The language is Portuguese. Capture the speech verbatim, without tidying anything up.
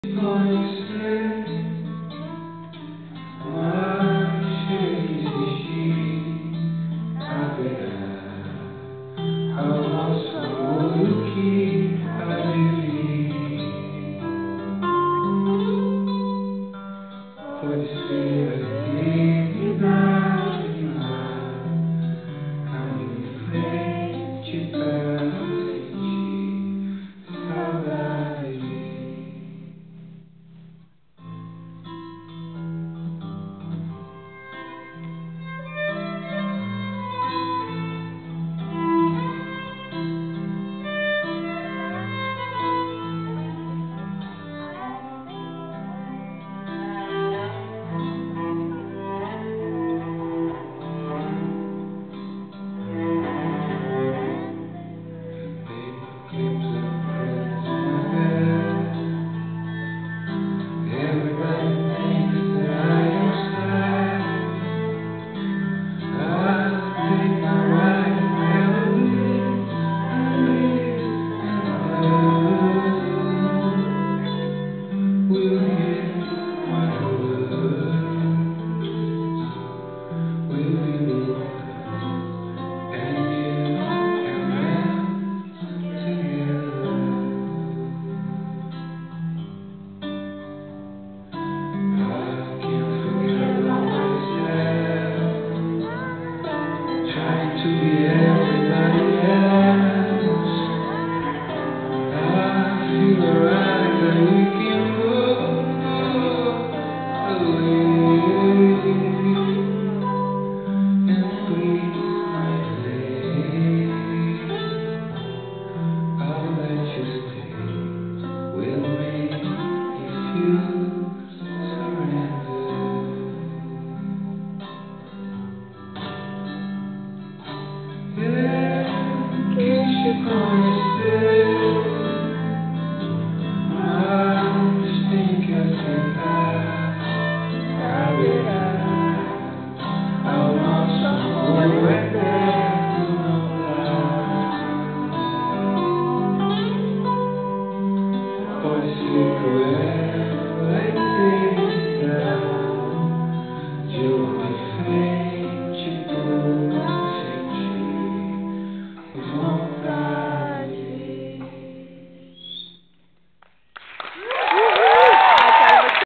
Pode ser, mas se existir, haverá ao nosso amor o que há de vir. Pode ser a eternidade, mas caminho em frente pra sentir saudade. To be everybody else, I feel alright that we can go away and breathe my day. I'll let you stay with me if you